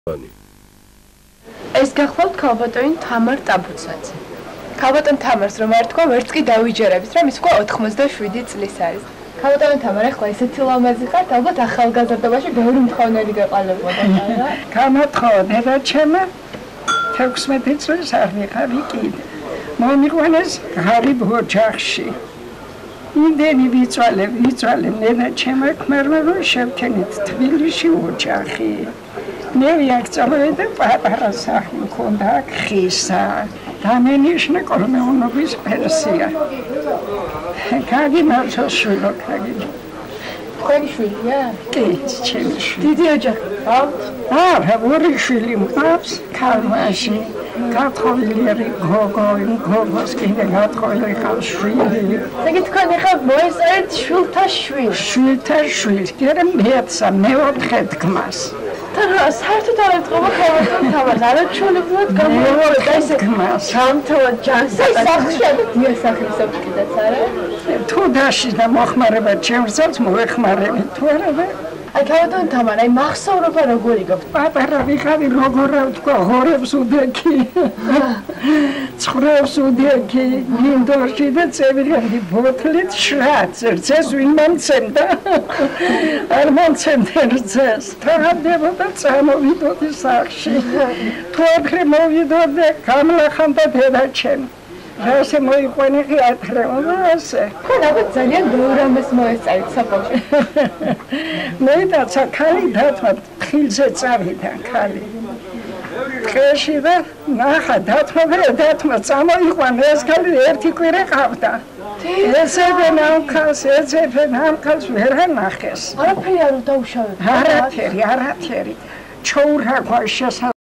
ეს გახლავთ ქალბატონი თამარ ტაბუცაძე. ქალბატონ თამარს რომ არ თქვა, ვერც კი დავიჯერებით, რომ ის თქვა 87 წლის არის. ქალბატონ თამარ, ახლა ისეთი ლამაზი ხართ, ალბათ ახალგაზრდობაში ბევრი მთხოვნელი გაყალებოდა, არა? გამოთხოვე და ჩემო 16 წლის არ ვიყავი კიდე. მომიყვანეს ღარიბ ოჯახში. იმდენი ვიწვალე, ნენა ჩემო ქმერმა რომ შევქენით თბილისში ოჯახი. მე ვიაქცევდა პატარა სახლი მქონდა ხისა. დამენიშნა კოლმეონობის პენსია. გაგიმარჯო შვილო, გაგიმარჯო. თქვენი შვილია? კი, ჩემი შვილი. დიდი ოჯახი გყავთ? ორი შვილი მყავს, ქალმაში. გათხოვილი გოგოს კიდე გათხოვილი ხავს შვილი. ეგ თქვენ ახლა მოესწრეთ შვილთა შვილი. შვილთა შვილი, კიდე მეცა მეოთხე თქმას. და საერთოდ არ ეთქობა ქალბატონ თამარს, არაჩვეულებრივად გამოვიდა ეს თქმას. ჯანმრთელად ჯანსაღად სახშად დიასახლისობ კიდეც არა? თუ დაშიდა მოხმარება ჩემსაც მოეხმარები თუ არა? აი ქალბატონ თამარ, აი მახსოვრობა როგორი გაქვთ? პატარა ვიყავი როგორ თქვა, ღორებს უდექი. ცხრებს უდექი, მინდორში და წევიღებდი ბოთლით შრაც, ერთს ვინ მომცემდა. არ მომცემდა ერთს. თავდებოდა წამოვიდოდი სახში. თუ აქრე მოვიდოდე, გამლახანდა დედაჩემ. რასე მოიყვანე ღიათრევა ასე. თქვენ ალბათ ძალიან ბევრ ამას მოესწრეთ საფოში. მე დაცა ქალი დათმა ხილზე წავიდა ქალი. ხეში და ნახა დათმა წამოიყვანა ეს ქალი ერთი კვირა ყავდა. ეცებენ ამ ქალს ვერ ანახეს. არაფერი არ დაუშავებთ. არაფერი. ჩოურა გვაშა